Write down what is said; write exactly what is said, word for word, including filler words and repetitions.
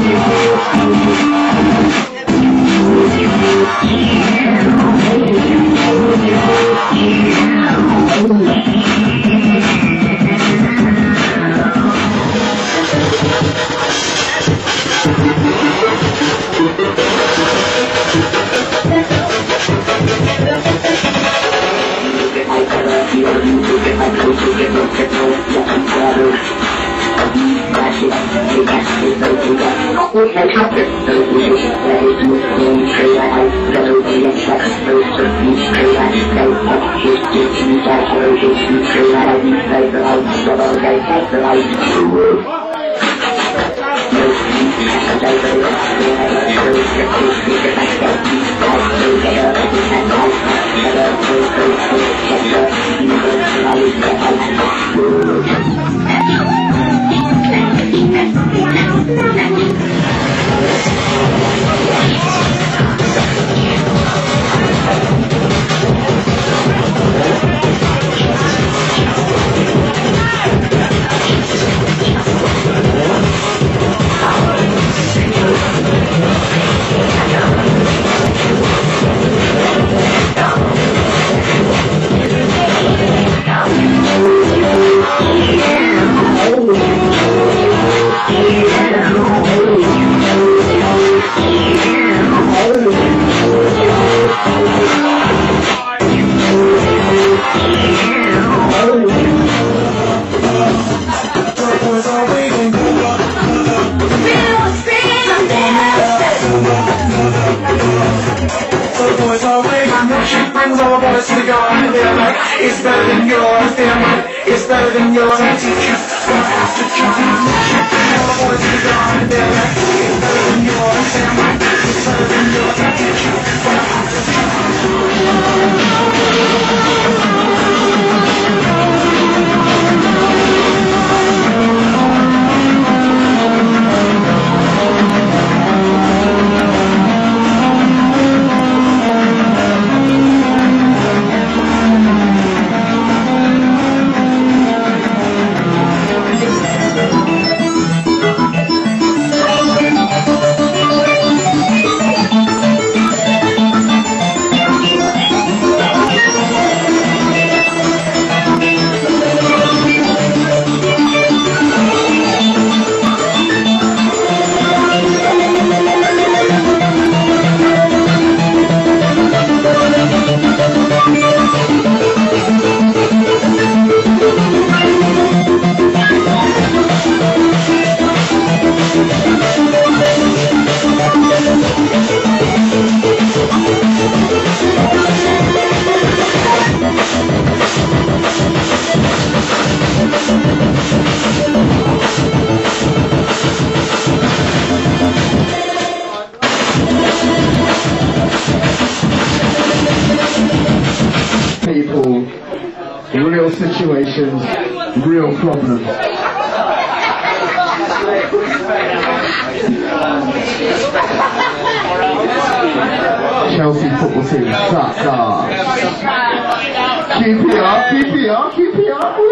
It's better than yours, damn right. It's better than yours. I teach you. Gonna have to try. All the boys in the garden, damn right. It's better than yours, damn right. It's better than yours. I teach you. Gonna have to real situations, real problems. Chelsea football team, suck, ah. Keep it up, keep it up, keep it up.